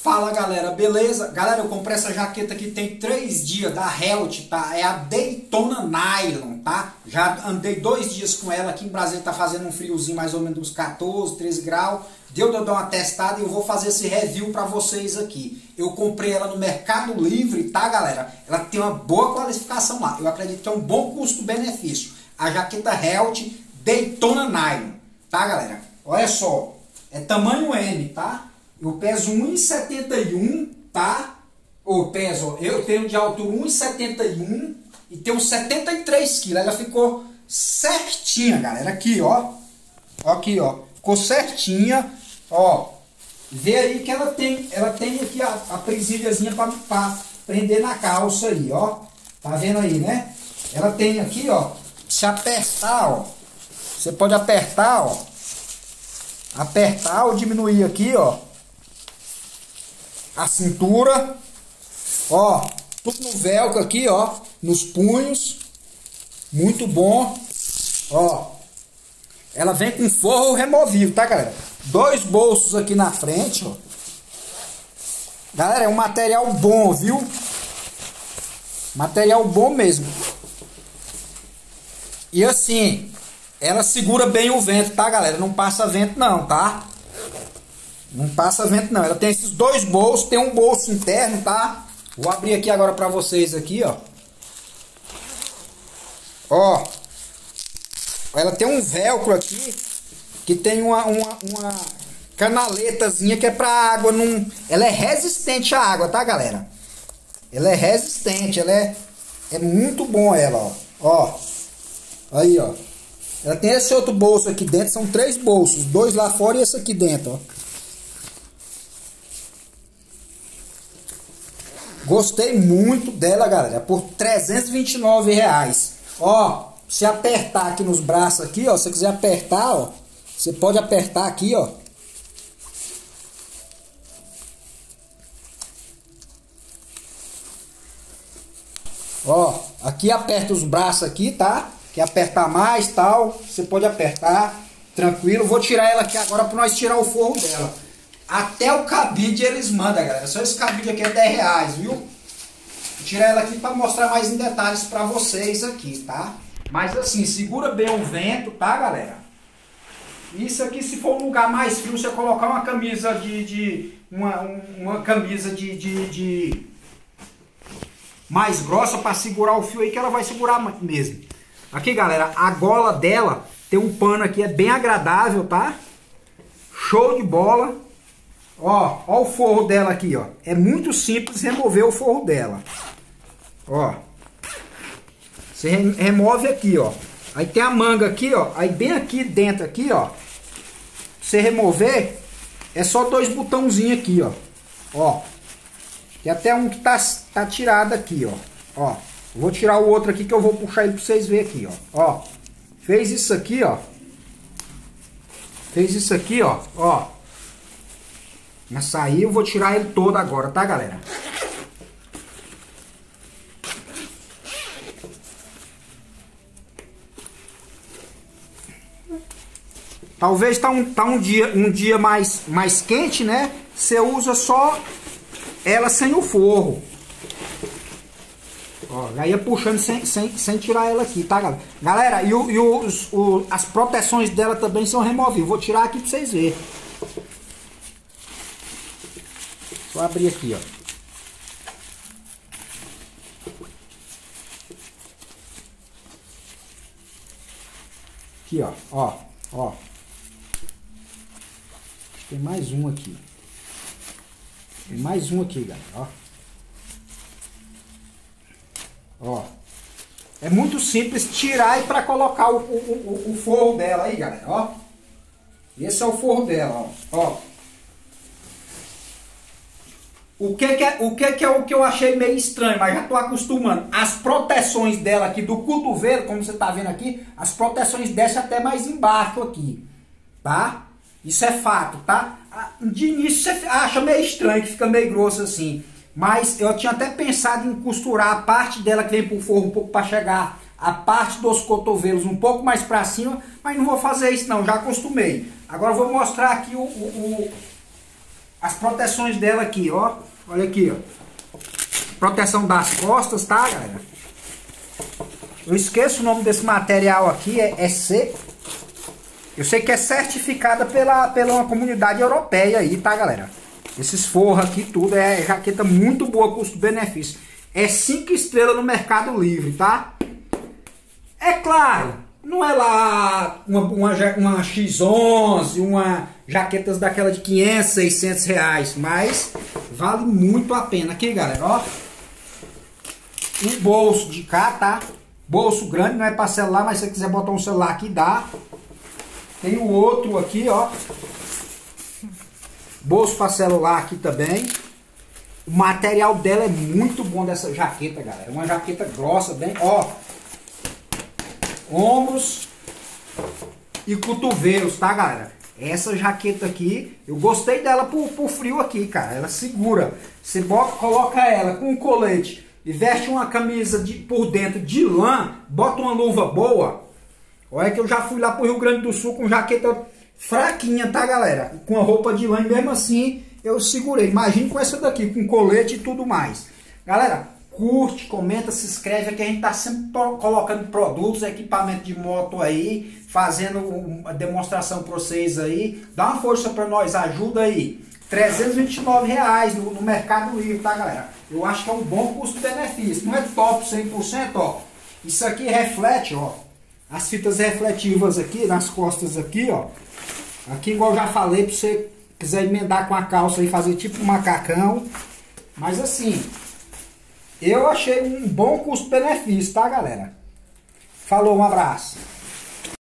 Fala galera, beleza? Galera, eu comprei essa jaqueta aqui tem 3 dias da Helt, tá? É a Daytona Nylon, tá? Já andei 2 dias com ela. Aqui em Brasília tá fazendo um friozinho mais ou menos uns 14, 13 graus. Deu de eu dar uma testada e eu vou fazer esse review pra vocês aqui. Eu comprei ela no Mercado Livre, tá galera? Ela tem uma boa qualificação lá. Eu acredito que é um bom custo-benefício. A jaqueta Helt Daytona Nylon, tá galera? Olha só, é tamanho M, tá? Eu peso 1,71, tá? Eu tenho de altura 1,71 e tenho 73 quilos. Ela ficou certinha, galera. Aqui, ó. Aqui, ó. Ficou certinha. Ó. Vê aí que ela tem aqui a presilhazinha para prender na calça aí, ó. Tá vendo aí, né? Ela tem aqui, ó. Se apertar, ó. Você pode apertar, ó. Apertar ou diminuir aqui, ó. A cintura, ó, tudo no velcro aqui, ó, nos punhos, muito bom, ó, ela vem com forro removível, tá galera? 2 bolsos aqui na frente, ó, galera, é um material bom, viu? Material bom mesmo, e assim, ela segura bem o vento, tá galera? Não passa vento não, tá? Não passa vento não. Ela tem esses 2 bolsos. Tem um bolso interno, tá? Vou abrir aqui agora pra vocês aqui, ó. Ó. Ela tem um velcro aqui. Que tem uma canaletazinha que é pra água não... Ela é resistente à água, tá, galera? Ela é resistente. Ela é muito bom ela, ó. Ó. Aí, ó. Ela tem esse outro bolso aqui dentro. São 3 bolsos. 2 lá fora e esse aqui dentro, ó. Gostei muito dela, galera, por R$329. Ó, se apertar aqui nos braços aqui, ó, se você quiser apertar, ó, você pode apertar aqui, ó. Ó, aqui aperta os braços aqui, tá? Quer apertar mais, tal, você pode apertar, tranquilo. Vou tirar ela aqui agora para nós tirar o forro dela. Até o cabide eles mandam, galera. Só esse cabide aqui é R$10, viu? Vou tirar ela aqui para mostrar mais em detalhes para vocês aqui, tá? Mas assim, segura bem o vento, tá, galera? Isso aqui, se for um lugar mais frio, você colocar uma camisa uma camisa mais grossa para segurar o fio aí, que ela vai segurar mesmo. Aqui, galera, a gola dela tem um pano aqui, é bem agradável, tá? Show de bola. Ó, ó o forro dela aqui, ó. É muito simples remover o forro dela. Ó. Você remove aqui, ó. Aí tem a manga aqui, ó. Aí bem aqui dentro aqui, ó. Você remover, é só 2 botãozinhos aqui, ó. Ó. Tem até um que tá tirado aqui, ó. Ó. Vou tirar o outro aqui que eu vou puxar ele pra vocês verem aqui, ó. Ó. Fez isso aqui, ó. Fez isso aqui, ó. Ó. Mas saiu, eu vou tirar ele todo agora, tá, galera? Talvez tá um dia mais quente, né? Você usa só ela sem o forro. Ó, já ia puxando sem tirar ela aqui, tá, galera? Galera, e as proteções dela também são removíveis. Vou tirar aqui pra vocês verem. Vou abrir aqui, ó. Aqui, ó. Ó. Ó. Tem mais um aqui. Tem mais um aqui, galera. Ó. Ó. É muito simples tirar e para colocar o forro dela aí, galera. Ó. Esse é o forro dela, ó. Ó. O que é o que eu achei meio estranho, mas já tô acostumando. As proteções dela aqui do cotovelo, como você tá vendo aqui, as proteções descem até mais embaixo aqui, tá? Isso é fato, tá? De início você acha meio estranho, que fica meio grosso assim. Mas eu tinha até pensado em costurar a parte dela que vem pro forro um pouco para chegar a parte dos cotovelos um pouco mais para cima, mas não vou fazer isso não, já acostumei. Agora eu vou mostrar aqui as proteções dela aqui, ó. Olha aqui, ó. Proteção das costas, tá, galera? Eu esqueço o nome desse material aqui, é C. Eu sei que é certificada pela uma comunidade europeia aí, tá, galera? Esses forros aqui, tudo, é jaqueta muito boa, custo-benefício. É 5 estrelas no Mercado Livre, tá? É claro, não é lá uma X11, uma jaquetas daquela de 500, 600 reais, mas vale muito a pena. Aqui, galera, ó. Um bolso de cá, tá? Bolso grande, não é para celular, mas se você quiser botar um celular aqui, dá. Tem o outro aqui, ó. Bolso para celular aqui também. O material dela é muito bom dessa jaqueta, galera. Uma jaqueta grossa, bem, ó. Ombros e cotovelos, tá, galera? Essa jaqueta aqui, eu gostei dela por frio aqui, cara. Ela segura. Você coloca ela com um colete e veste uma camisa por dentro de lã, bota uma luva boa. Olha que eu já fui lá pro Rio Grande do Sul com jaqueta fraquinha, tá, galera? Com a roupa de lã e mesmo assim eu segurei. Imagine com essa daqui, com colete e tudo mais. Galera, curte, comenta, se inscreve aqui. A gente tá sempre colocando produtos, equipamento de moto aí, fazendo uma demonstração para vocês aí. Dá uma força para nós, ajuda aí. R$329 no Mercado Livre, tá, galera? Eu acho que é um bom custo-benefício. Não é top 100%, ó. Isso aqui reflete, ó. As fitas refletivas aqui, nas costas aqui, ó. Aqui, igual eu já falei, para você quiser emendar com a calça e fazer tipo um macacão. Mas assim, eu achei um bom custo-benefício, tá, galera? Falou, um abraço.